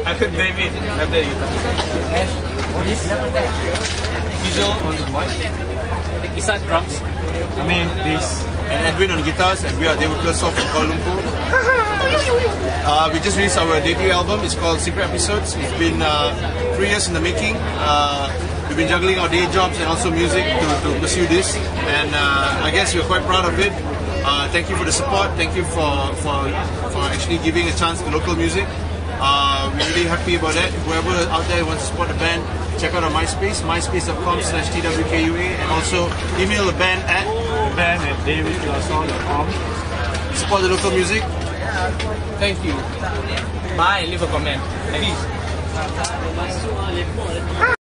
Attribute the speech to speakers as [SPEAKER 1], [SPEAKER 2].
[SPEAKER 1] Aku David, I play guitar. Visual on the mic. Isan drums.
[SPEAKER 2] I mean, this.
[SPEAKER 3] And Edwin on guitars, and we are TWKUA from Kuala Lumpur. We just released our debut album. It's called Secret Episodes. It's been 3 years in the making. We've been juggling our day jobs and also music to pursue this, and I guess we're quite proud of it. Thank you for the support. Thank you for actually giving a chance to local music. We're really happy about that. Whoever out there wants to support the band, check out our MySpace, myspace.com/TWKUA, and also email the band at
[SPEAKER 2] band@TWKUA.com.
[SPEAKER 3] Support the local music.
[SPEAKER 1] Thank you. Bye. Leave a comment. Peace.